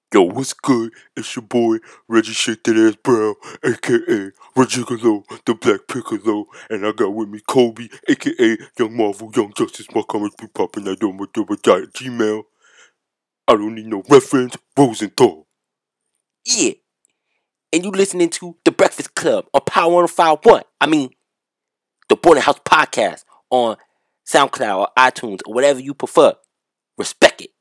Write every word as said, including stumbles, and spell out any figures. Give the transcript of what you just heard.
Yo, what's good? It's your boy, Reggie Shake That Ass Brown, aka Regigolo, the Black Piccolo, and I got with me Kobe, aka Young Marvel, Young Justice. My comments be popping at Gmail. I don't need no reference, Rosenthal. Yeah. And you listening to The Breakfast Club on Power one oh five point one. I mean, the Boarding House Podcast on SoundCloud or iTunes or whatever you prefer. Respect it.